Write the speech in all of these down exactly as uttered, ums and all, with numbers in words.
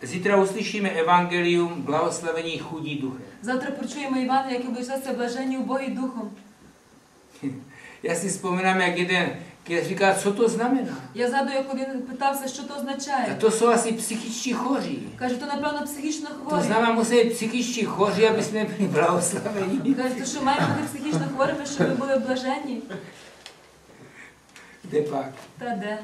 Zítra uslyšíme evangelium blahoslavení chudí duchem. Завтра почуємо Івана, яке блажаться блаженні убогі духом. Já si vzpomínám, jak jeden říká, co to znamená. Я згадую, як один питався, що то A означає. to jsou asi psychičtí choří. Каже, то напевно психічно To хворі. znamená, musí být psychičtí choří, aby jsme byli blahoslavení. Каже, то що маємо бути психічно хворими, щоб ми були блаженні? Kde pak? Та де?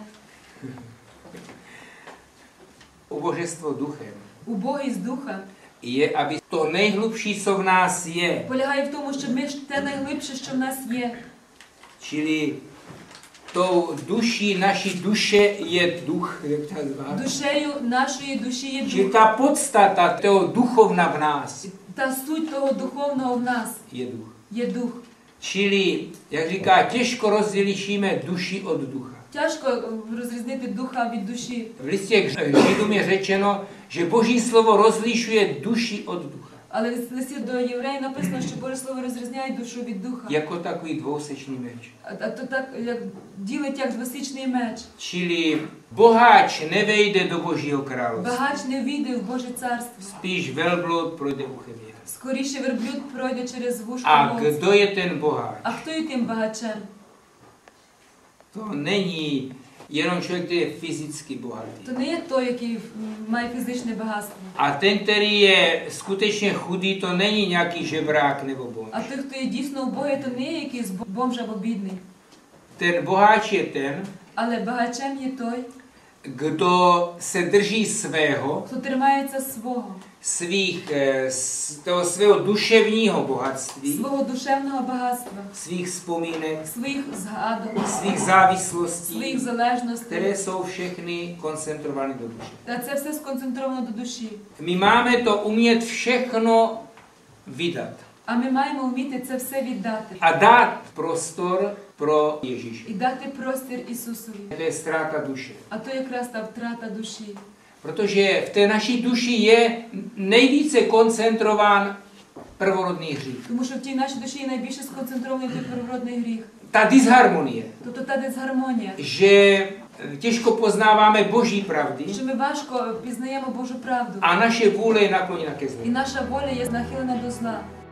Ubožstvo duchem Убогість духа je, aby to nejhlubší, co v nás je, полягає в тому, щоб ми ж те найглибше, що в нас є. čili tou duší naší duše je duch, jak to nazvat. Душею нашої душі є Čili дух. ta podstata toho duchovna v nás Та суть того духовного в нас je duch. є дух. Čili, jak říká, těžko rozlišíme duši od ducha. Тяжко розрізнити духа від душі. V listě k Židům je řečeno, že Boží slovo rozlišuje duši od ducha. Але в листі до євреїв написано, що Боже Слово розрізняє душу від духа. Jako takový dvousečný meč. А, а то так, як ділить як двосічний меч. Čili boháč nevejde do Božího království. Багач не війде в Боже царство. Spíš velbloud projde uchem jeho. Скоріше верблюд пройде через вушко A вовця. kdo je ten boháč? А хто є тим багачем? To není jenom člověk, který je fyzicky bohatý. То не є той, який м, має фізичне багатство. A ten, který je skutečně chudý, to není nějaký žebrák nebo bonč. А той, хто є дійсно убогий, то не є якийсь бомж або бідний. Ten boháč je ten, Але багачем є той, kdo se drží svého, хто тримається свого, svých, eh, s- toho svého duševního bohatství, свого душевного багатства, svých vzpomínek, своїх згадок, svých závislostí, своїх залежностей. které jsou všechny koncentrovány do duše. Та це все сконцентровано до душі. My máme to umět všechno vydat А ми маємо вміти це все віддати. a dát prostor pro Ježíše. І дати простір Ісусові. To je ztráta duše. А то якраз та втрата душі. Protože v té naší duši je nejvíce koncentrován prvorodný hřích. Тому що в тій нашій душі є найбільше сконцентрований той первородний гріх. Ta disharmonie, Тобто та дисгармонія. že těžko poznáváme Boží pravdy Що ми важко пізнаємо Божу правду. a naše vůle je nakloněna ke І zlu. наша воля є нахилена до зла.